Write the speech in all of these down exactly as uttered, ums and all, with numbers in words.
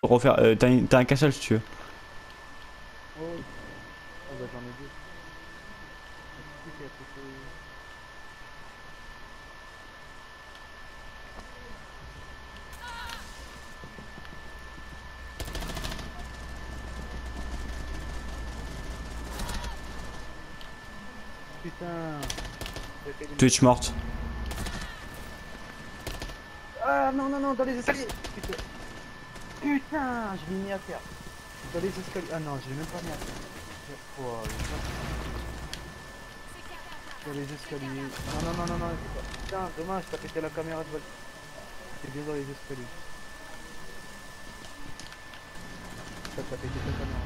refaire. Euh, T'as un castle si tu veux. Oh, oui. Ah bah j'en ai deux. Qui c'est à côté? Putain. J'ai fait une- Twitch morte. Ah non, non, non, dans les escaliers. Putain. Putain, je l'ai mis à terre. Dans les escaliers. Ah non, je l'ai même pas mis à terre. Oh, il est pas- dans les escaliers. Non, non, non, non, non. c'est pas- Putain, dommage, t'as pété la caméra de vol. C'est bien dans les escaliers. T'as t'as pété ta caméra.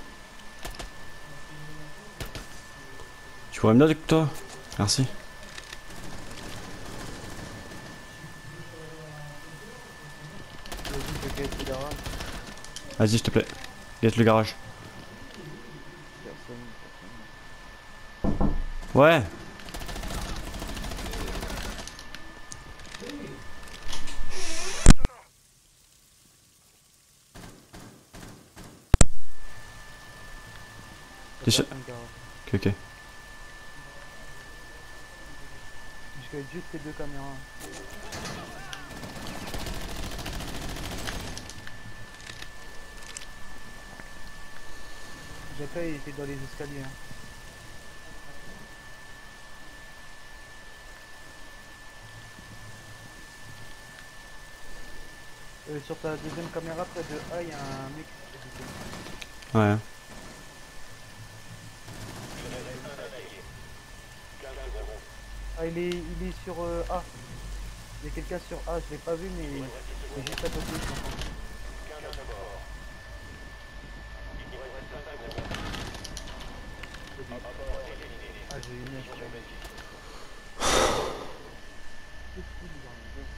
Tu pourrais me dire avec toi? Merci. Vas-y, je vais gagner le garage. Vas-y, s'il te plaît. Gâte le garage. Personne, personne. Ouais. T'es sûr? Personne, garage. Ok, ok. Je gagne juste les deux caméras. J'appelle, il était dans les escaliers. Hein. Euh, sur ta deuxième caméra, près de A, il y a un mec. Ouais. Ah, il est, il est sur euh, A. Il y a quelqu'un sur A, je l'ai pas vu, mais il est juste à côté. Je pense. Ah, j'ai une mèche.